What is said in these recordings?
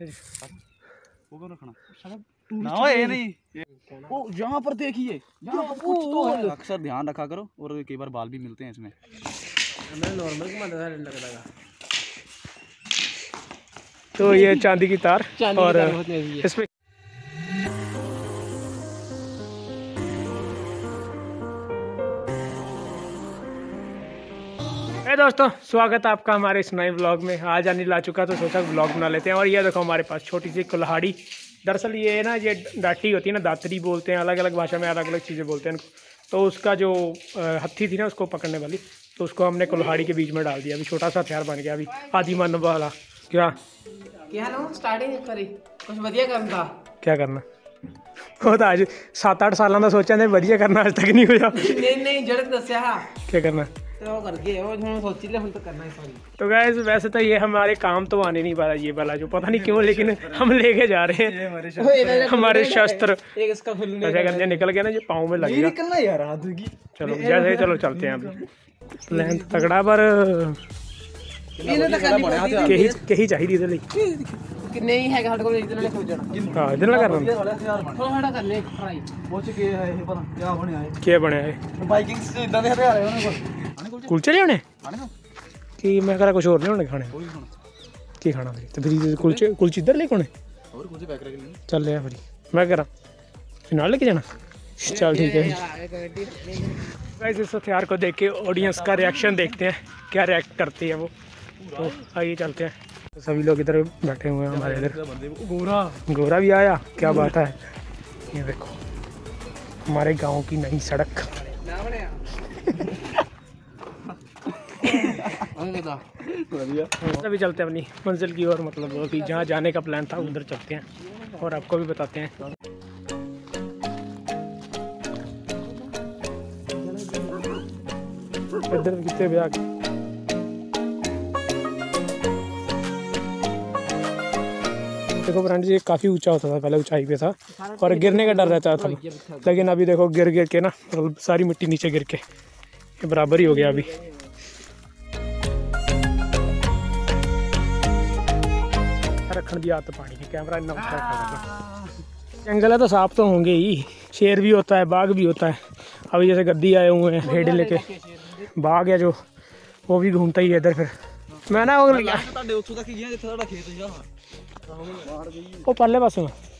वो क्यों रखना ना ये नहीं। वो यहाँ पर देखिए, यहाँ पर कुछ तो है। अक्सर ध्यान रखा करो और कई बार बाल भी मिलते हैं इसमें। तो ये चांदी की तार और इसमें दोस्तों स्वागत है आपका हमारे इस नए व्लॉग में। आज अनिल आ चुका तो सोचा व्लॉग बना लेते हैं। और ये देखो हमारे पास छोटी सी कुल्हाड़ी। दरअसल ये ना ये डाटी होती है ना, दातरी बोलते हैं, अलग अलग भाषा में अलग अलग चीज़ें बोलते हैं। तो उसका जो हत्थी थी ना उसको पकड़ने वाली, तो उसको हमने कुल्हाड़ी के बीच में डाल दिया। अभी छोटा सा हथियार बन गया, अभी आदि मन वाला। क्या स्टार्टिंग करी कुछ बढ़िया करना, क्या करना वो तो आज 7-8 साल का सोचा नहीं बढ़िया करना, आज तक नहीं हुआ। नहीं जड़ दस्या क्या करना तो करके वो सोची ले हम तो करना ही सारी। तो गाइस वैसे तो ये हमारे काम तो आने नहीं वाला ये वाला जो पता नहीं क्यों, लेकिन हम लेके जा रहे हैं हमारे शस्त्र। एक इसका खुलने ऐसे करके निकल गया ना, जो पाँव में लगेगा। निकलना यार हाथ की। चलो जैसे चलो चलते हैं अभी। प्लान तगड़ा पर कहीं चाहिए इधर नहीं है हट को इधर ले हो जाना। हाँ इधर लगा थोड़ा करने ट्राई पहुंच के है पता क्या बने आए, क्या बने है बाइकिंग से इधर आ रहे हो कुलचे नहीं होने कि मैं करा कुछ और नहीं होने खाने की खाना फिर तो फिर कुलचे इधर लेके होने और कुछ पैक रख लेंगे। चल रहा फिर मैं करा फिर नाल लेके जाना। चल ठीक है गाइस, इस हथियार को देख के ऑडियंस का रिएक्शन देखते हैं, क्या रिएक्ट करती है वो। तो आइए चलते हैं। तो सभी लोग इधर बैठे हुए हैं हमारे इधर। गोरा भी आया, क्या बात है। ये देखो हमारे गांव की नई सड़क। अभी चलते हैं अपनी मंजिल की ओर, मतलब कि जहाँ जाने का प्लान था उधर चलते हैं और आपको भी बताते हैं। इधर कितने भी आगे देखो फ्रेंड्स, ये काफ़ी ऊंचा होता था पहले, ऊंचाई पे था और गिरने का डर रहता था। लेकिन अभी देखो गिर गिर के ना सारी मिट्टी नीचे गिर के ये बराबर ही हो गया। अभी रखन भी आता पानी की कैमरा इतना जंगल है तो सांप तो होंगे ही, शेर भी होता है, बाघ भी होता है। अभी जैसे गद्दी आए हुए हैं भेड़ लेके, बाघ है जो वो भी घूमता ही है इधर। फिर मैं ना वो परले पास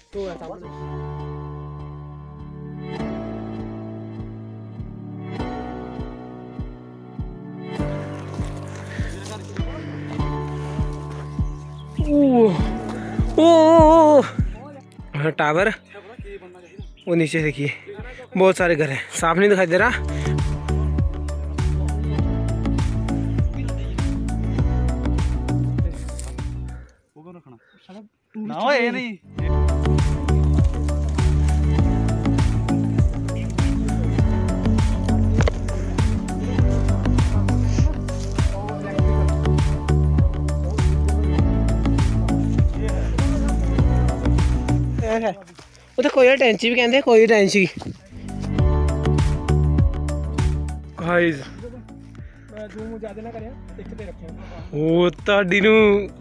टावर वो नीचे देखिए बहुत सारे घर हैं, साफ नहीं दिखाई दे रहा। वो क्यों रखना ना ये नहीं। उधर कोई टैंची भी कहते, कोई टैंची गाइस वो ताड़ी नू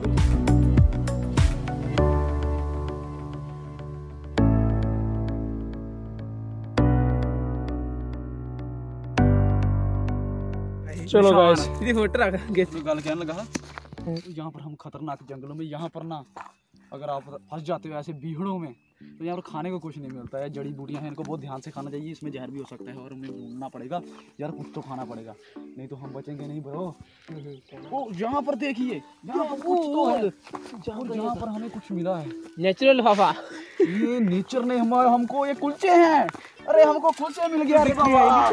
चलो गाइस ये फोटो रख के गल कहने लगा यहाँ पर हम खतरनाक जंगलों में, यहाँ पर ना अगर आप फंस जाते हो ऐसे बीहड़ों में तो यहाँ पर खाने को कुछ नहीं मिलता है। जड़ी बूटियाँ हैं, इनको बहुत ध्यान से खाना चाहिए, इसमें जहर भी हो सकता है और हमें ढूंढना पड़ेगा यार, कुछ तो खाना पड़ेगा, नहीं तो हम बचेंगे नहीं ब्रो। वो यहाँ पर देखिए, यहाँ पर कुछ तो है, यहाँ पर हमें कुछ मिला है नेचुरल लिफाफा। ये नेचर ने हमारा हमको ये कुलचे हैं, अरे हमको कुलचे मिल गया। अरे बाबा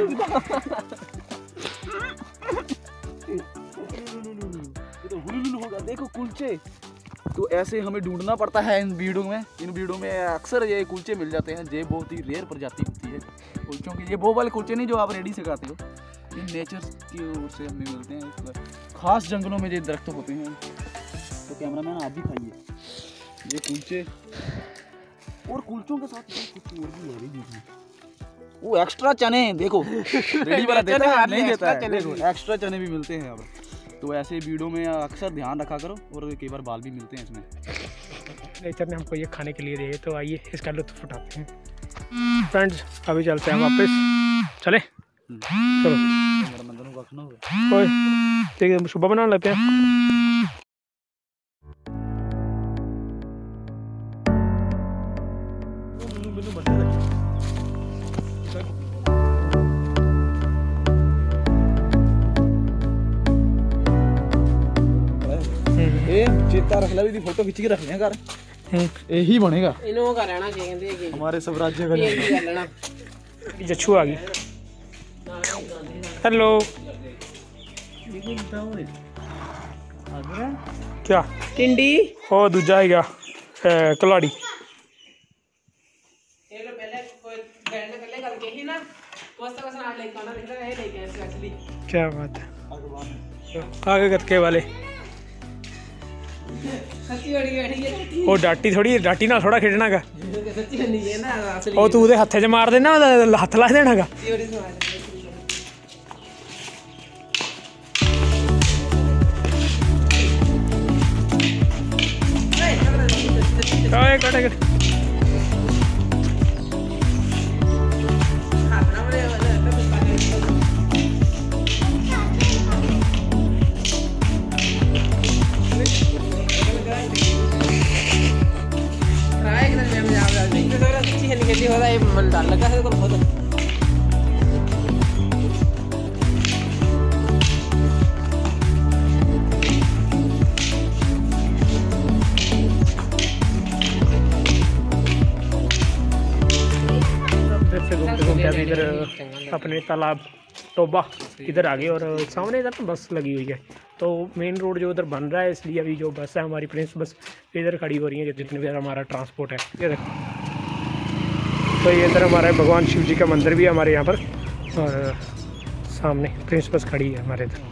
ये तो हुलुलुलु होगा, देखो कुलचे। तो ऐसे हमें ढूंढना पड़ता है इन भीड़ों में अक्सर ये कुलचे मिल जाते हैं। ये बहुत ही रेयर प्रजाति होती है कुलचों की। ये वो वाले कुलचे नहीं जो आप रेडी से खाते हो, ये नेचर की ओर से हमें मिलते हैं। खास जंगलों में ये दरख्त होते हैं। तो कैमरामैन आप भी खाइए ये कुलचे। और कुलचों के साथ कुछ और भी है, वो एक्स्ट्रा चने देखो रेडी वाला देता है नहीं देता है, देखो एक्स्ट्रा चने भी मिलते हैं यहाँ पर। तो ऐसे वीडियो में अक्सर ध्यान रखा करो और कई बार बाल भी मिलते हैं इसमें। नेचर ने हमको ये खाने के लिए दिए, तो आइए इसका लुत्फ उठाते हैं। फ्रेंड्स अभी चलते हैं वापस, चले चलो कोई ठीक है, सुबह बना लेते हैं। चेता रख ले भी फोटो खिंच के रख लें घर, यही बनेगा इन्हों का रहना चाहिए कि हमारे स्वराज्य का। ये कर लेना। जच्छू आ गई। हेलो क्या टिंडी ओ दूजा है क्या कलाड़ी। ये लो पहले कोई बैंड पहले कल के ही ना पोस्ट का सुना लेके आना लिख रहा है लेके एक्चुअली। क्या बात है, आगे करके वाले सच्ची बड़ी बैठी है। ਉਹ ਡਾਟੀ ਨਾਲ ਥੋੜਾ ਖੇਡਣਾ ਗਾ। सच्ची नहीं है ना असली। ਉਹ ਤੂੰ ਉਹਦੇ ਹੱਥੇ 'ਚ ਮਾਰ ਦੇਣਾ, ਹੱਥ ਲਾ ਦੇਣਾ ਗਾ। सच्ची बड़ी सुना ले। ਓਏ ਕੱਟ ਕੱਟ हाथ ना मरे वाला है तो पानी। ट्राई करने में मजा आ रहा है। नहीं तो सच्ची है निकली हो रहा है, मन डाल लगा है तो बहुत। घूमते अभी इधर अपने तालाब टोबा इधर आ गए, और सामने इधर बस लगी हुई है, तो मेन रोड जो उधर बन रहा है, इसलिए अभी जो बस है हमारी प्रिंस बस इधर खड़ी हो रही है, जितने भी हमारा ट्रांसपोर्ट है इधर। तो ये इधर हमारा भगवान शिव जी का मंदिर भी है हमारे यहाँ पर, और सामने प्रिंस बस खड़ी है हमारे इधर।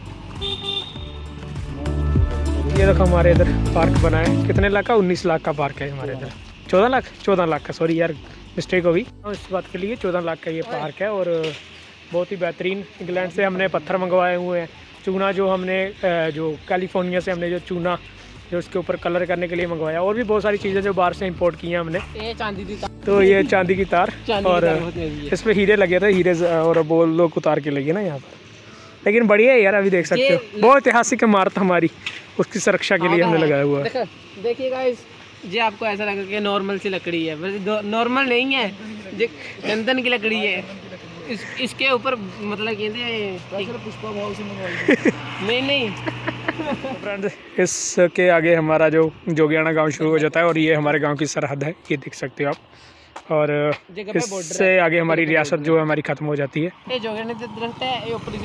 ये देखो हमारे इधर पार्क बना है, कितने लाख का, 19 लाख का पार्क है हमारे इधर। 14 लाख का, सॉरी यार मिस्टेक होगी इस बात के लिए। 14 लाख का ये पार्क है, और बहुत ही बेहतरीन। इंग्लैंड से हमने पत्थर मंगवाए हुए हैं, चूना जो हमने जो कैलिफोर्निया से हमने जो चूना जो उसके ऊपर कलर करने के लिए मंगवाया, और भी बहुत सारी चीज़ें जो बाहर से इंपोर्ट की हैं हमने। ये चांदी की तार। तो ये चांदी की तार, और इस पर हीरे लगे थे, हीरे और वो लोग उतार के लगे ना यहाँ पर। लेकिन बढ़िया है यार, अभी देख सकते हो बहुत ऐतिहासिक इमारत हमारी, उसकी सुरक्षा के लिए हमने लगाया हुआ है। देखिए गाइस, ये आपको ऐसा लगेगा कि नॉर्मल सी लकड़ी है, वैसे नॉर्मल नहीं है, ये चंदन की लकड़ी है। इसके ऊपर मतलब कहते पुष्पा भाव से मंगवाई। नहीं फ्रेंड्स, इसके आगे हमारा जो जोगियाना गांव शुरू हो जाता है, और ये हमारे गांव की सरहद है, ये देख सकते हो आप। और इससे आगे हमारी रियासत जो है हमारी खत्म हो जाती है। ये जोगियाना का दरख्त है, ये ऊपर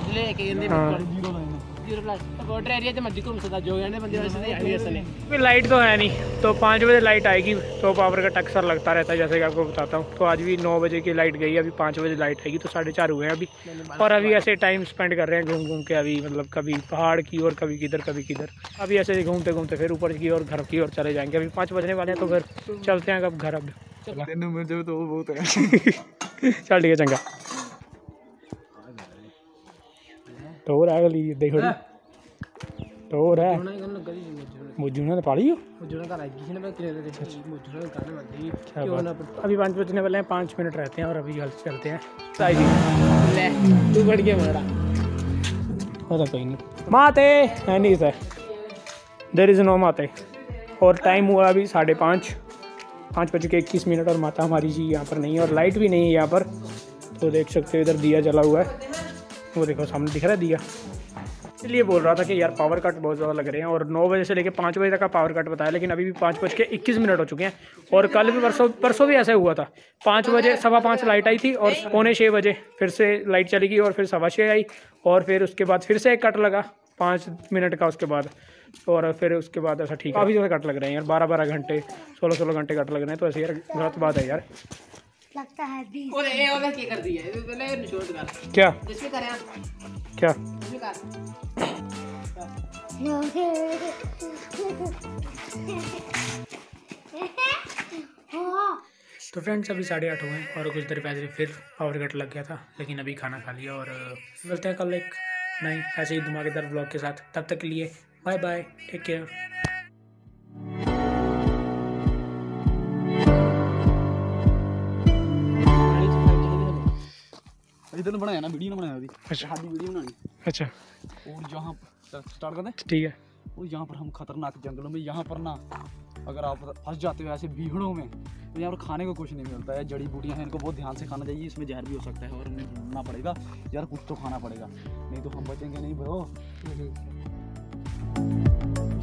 बॉर्डर एरिया से मर्जी घूम सकता जोगियाना बंदे वैसे। लाइट तो है नहीं, तो 5 बजे लाइट आएगी, तो पावर का टक्सर लगता रहता है, जैसे कि आपको बताता हूँ। तो आज भी 9 बजे की लाइट गई, अभी 5 बजे लाइट आएगी, तो 4:30 हुए हैं अभी। और अभी ऐसे टाइम स्पेंड कर रहे हैं घूम घूम के, अभी मतलब कभी पहाड़ की ओर, कभी किधर कभी किधर। अभी ऐसे घूमते घूमते फिर ऊपर की ओर, घर की ओर चले जाएंगे। अभी 5 बजने वाले हैं, तो फिर चलते हैं कब घर। अब तो बहुत है। चल ठीक है, चंगा तो रहा देखो तो रहा मुझे ने पाली हो अभी 5 बजने वाले हैं, 5 मिनट रहते हैं, और अभी घर चलते हैं। तू बढ़ गया मेरा कोई नहीं माते है नहीं सर, देयर इज़ नो माते। और टाइम हुआ अभी 5:30, 5:21, और माता हमारी जी यहाँ पर नहीं है, और लाइट भी नहीं है यहाँ पर। तो देख सकते हो इधर दिया जला हुआ है, वो देखो सामने दिख रहा है दिया। इसलिए बोल रहा था कि यार पावर कट बहुत ज़्यादा लग रहे हैं, और 9 बजे से लेकर 5 बजे तक का पावर कट बताया, लेकिन अभी भी 5:21 हो चुके हैं। और कल भी परसों भी ऐसा हुआ था, 5 बजे 5:15 लाइट आई थी, और 5:45 बजे फिर से लाइट चली गई, और फिर 6:15 आई, और फिर उसके बाद फिर से एक कट लगा 5 मिनट का उसके बाद, और फिर उसके बाद ऐसा ठीक है। काफ़ी ज़्यादा कट लग रहे हैं यार, 12-12 घंटे 16-16 घंटे कट लग रहे हैं, तो ऐसे यार गलत बात है यार, लगता है भी। ओए ए ओए क्या कर दिया है पहले निचोड़ कर क्या इसमें कर यार क्या इसमें कर। तो फ्रेंड्स अभी 8:30 हुए हैं, और कुछ देर पहले फिर पावर कट लग गया था, लेकिन अभी खाना खा लिया, और मिलते हैं कल एक नई ऐसे ही धमाकेदार ब्लॉग के साथ। तब तक के लिए बाय बाय, टेक केयर। इधर बनाया ना वीडियो ना बनाया अभी। अच्छा। हादी वीडियो बनानी। अच्छा और यहाँ स्टार्ट कर दें। ठीक है। और यहाँ पर हम खतरनाक जंगलों में, यहाँ पर ना अगर आप फंस जाते हो ऐसे भीड़ों में तो यहाँ पर खाने को कुछ नहीं मिलता है। जड़ी बूटियाँ हैं, इनको बहुत ध्यान से खाना चाहिए, इसमें जहर भी हो सकता है और हमें ढूंढना पड़ेगा यार, कुछ तो खाना पड़ेगा, नहीं तो हम बचेंगे नहीं ब्रो।